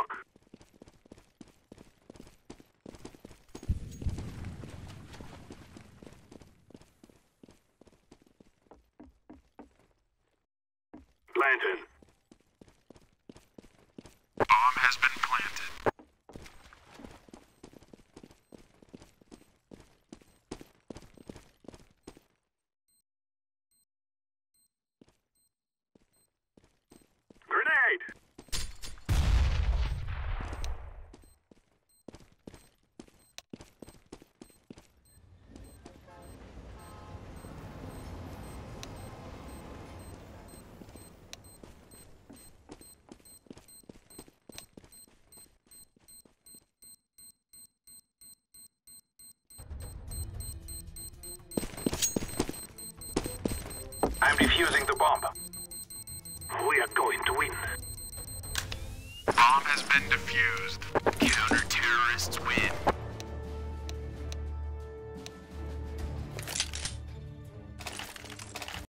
work. Planted. Bomb has been planted. Grenade! I'm defusing the bomb. We are going to win. Bomb has been defused.